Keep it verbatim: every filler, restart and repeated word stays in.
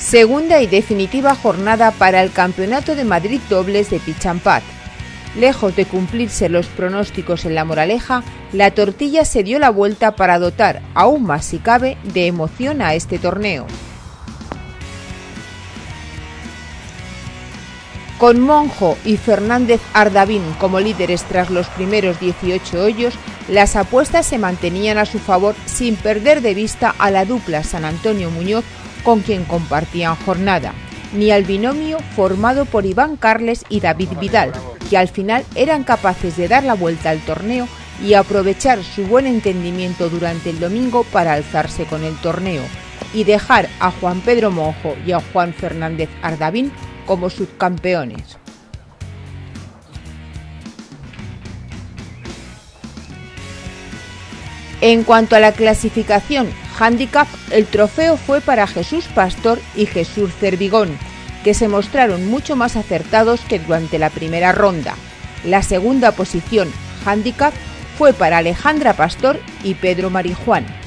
Segunda y definitiva jornada para el Campeonato de Madrid Dobles de Pitch and Putt. Lejos de cumplirse los pronósticos en La Moraleja, la tortilla se dio la vuelta para dotar, aún más si cabe, de emoción a este torneo. Con Monjo y Fernández Ardavín como líderes tras los primeros dieciocho hoyos, las apuestas se mantenían a su favor sin perder de vista a la dupla San Antonio Muñoz con quien compartían jornada, ni al binomio formado por Iván Carles y David Vidal, que al final eran capaces de dar la vuelta al torneo y aprovechar su buen entendimiento durante el domingo para alzarse con el torneo y dejar a Juan Pedro Monjo y a Juan Fernández Ardavín como subcampeones. En cuanto a la clasificación handicap, el trofeo fue para Jesús Pastor y Jesús Cervigón, que se mostraron mucho más acertados que durante la primera ronda. La segunda posición handicap fue para Alejandra Pastor y Pedro Marijuán.